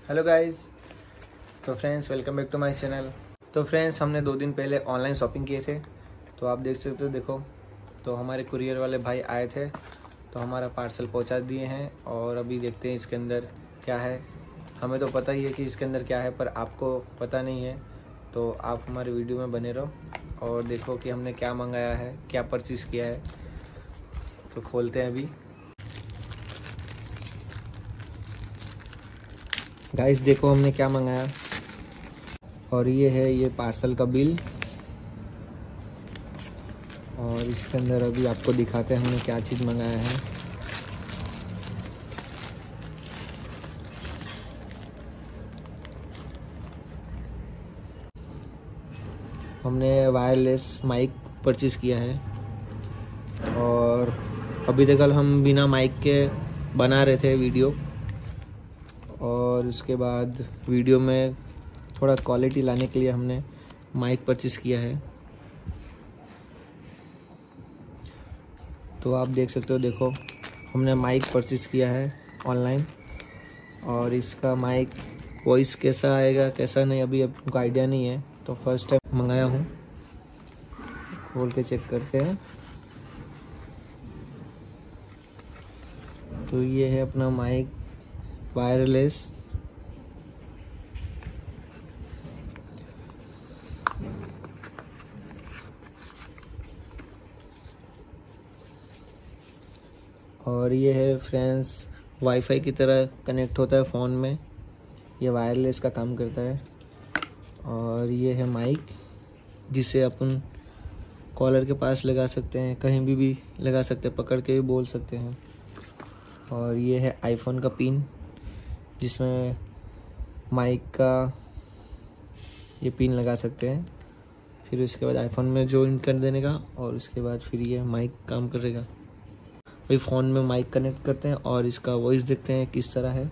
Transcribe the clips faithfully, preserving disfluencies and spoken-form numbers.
Hello guys. तो friends, welcome back to my channel. तो friends, हमने दो दिन पहले ऑनलाइन शॉपिंग किए थे, तो आप देख सकते हो। देखो, तो हमारे कुरियर वाले भाई आए थे, तो हमारा पार्सल पहुंचा दिए हैं। और अभी देखते हैं इसके अंदर क्या है। हमें तो पता ही है कि इसके अंदर क्या है, पर आपको पता नहीं है, तो आप हमारे वीडियो में बने रहो और देखो कि हमने क्या मंगाया है, क्या परचेज़ किया है। तो खोलते हैं अभी। गाइस देखो हमने क्या मंगाया, और ये है ये पार्सल का बिल। और इसके अंदर अभी आपको दिखाते हैं हमने क्या चीज़ मंगाया है। हमने वायरलेस माइक परचेज़ किया है, और अभी तक हम बिना माइक के बना रहे थे वीडियो, और उसके बाद वीडियो में थोड़ा क्वालिटी लाने के लिए हमने माइक परचेज़ किया है। तो आप देख सकते हो, देखो हमने माइक परचेज़ किया है ऑनलाइन, और इसका माइक वॉइस कैसा आएगा कैसा नहीं अभी आपको आइडिया नहीं है, तो फर्स्ट टाइम मंगाया हूँ। खोल के चेक करते हैं। तो ये है अपना माइक वायरलेस। और ये है फ्रेंड्स, वाईफाई की तरह कनेक्ट होता है फ़ोन में, ये वायरलेस का काम करता है। और ये है माइक, जिसे अपन कॉलर के पास लगा सकते हैं, कहीं भी भी लगा सकते हैं, पकड़ के भी बोल सकते हैं। और ये है आईफोन का पिन, जिसमें माइक का ये पिन लगा सकते हैं। फिर उसके बाद आईफोन में जॉइन कर देने का, और उसके बाद फिर ये माइक काम करेगा। वही फ़ोन में माइक कनेक्ट करते हैं और इसका वॉइस देखते हैं किस तरह है।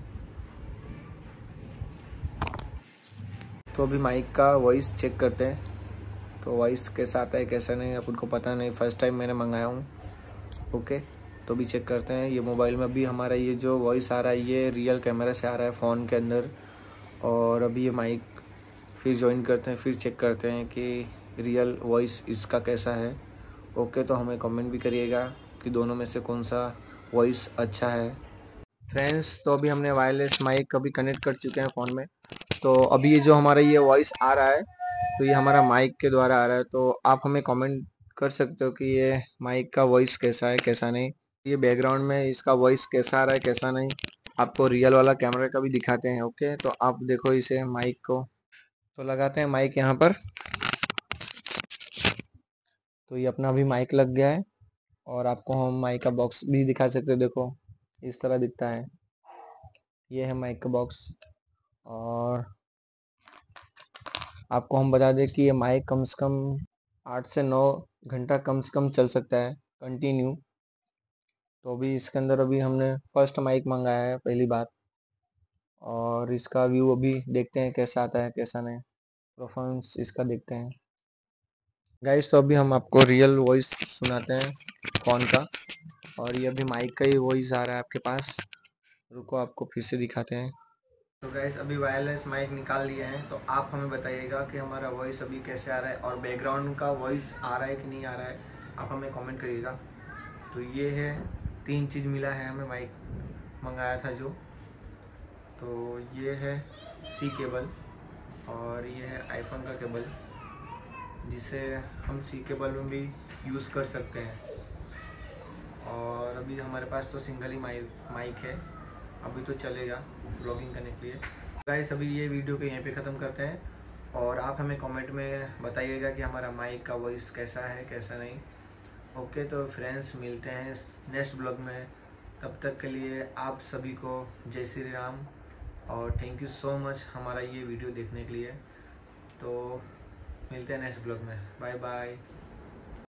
तो अभी माइक का वॉइस चेक करते हैं, तो वॉइस कैसा आता है कैसा नहीं अपन को पता नहीं, फर्स्ट टाइम मैंने मंगाया हूँ। ओके, तो अभी चेक करते हैं। ये मोबाइल में अभी हमारा ये जो वॉइस आ रहा है ये रियल कैमरा से आ रहा है फ़ोन के अंदर। और अभी ये माइक फिर ज्वाइन करते हैं, फिर चेक करते हैं कि रियल वॉइस इसका कैसा है। ओके, तो हमें कमेंट भी करिएगा कि दोनों में से कौन सा वॉइस अच्छा है। फ्रेंड्स, तो अभी हमने वायरलेस माइक अभी कनेक्ट कर चुके हैं फ़ोन में। तो अभी ये जो हमारा ये वॉइस आ रहा है, तो ये हमारा माइक के द्वारा आ रहा है। तो आप हमें कमेंट कर सकते हो कि ये माइक का वॉइस कैसा है कैसा नहीं। ये बैकग्राउंड में इसका वॉइस कैसा आ रहा है कैसा नहीं, आपको रियल वाला कैमरा का भी दिखाते हैं। ओके, तो आप देखो इसे माइक को, तो लगाते हैं माइक यहाँ पर। तो ये अपना अभी माइक लग गया है, और आपको हम माइक का बॉक्स भी दिखा सकते हो। देखो इस तरह दिखता है, ये है माइक का बॉक्स। और आपको हम बता दें कि ये माइक कम से कम आठ से नौ घंटा कम से कम चल सकता है कंटिन्यू। तो अभी इसके अंदर अभी हमने फर्स्ट माइक मंगाया है पहली बार, और इसका व्यू अभी देखते हैं कैसा आता है कैसा नहीं, परफॉर्मेंस इसका देखते हैं। गाइस, तो अभी हम आपको रियल वॉइस सुनाते हैं फ़ोन का, और ये अभी माइक का ही वॉइस आ रहा है आपके पास। रुको, आपको फिर से दिखाते हैं। तो गाइस, अभी वायरलेस माइक निकाल लिए हैं, तो आप हमें बताइएगा कि हमारा वॉइस अभी कैसे आ रहा है, और बैकग्राउंड का वॉइस आ रहा है कि नहीं आ रहा है, आप हमें कमेंट करिएगा। तो ये है, तीन चीज़ मिला है हमें माइक मंगाया था जो। तो ये है सी केबल, और ये है आईफोन का केबल, जिसे हम सी केबल में भी यूज़ कर सकते हैं। और अभी हमारे पास तो सिंगल ही माइक माइक है, अभी तो चलेगा ब्लॉगिंग करने के लिए। गाइस, अभी ये वीडियो को यहीं पे ख़त्म करते हैं, और आप हमें कमेंट में बताइएगा कि हमारा माइक का वॉइस कैसा है कैसा नहीं। ओके, तो फ्रेंड्स मिलते हैं नेक्स्ट ब्लॉग में। तब तक के लिए आप सभी को जय श्री राम, और थैंक यू सो मच हमारा ये वीडियो देखने के लिए। तो मिलते हैं नेक्स्ट ब्लॉग में। Bye bye.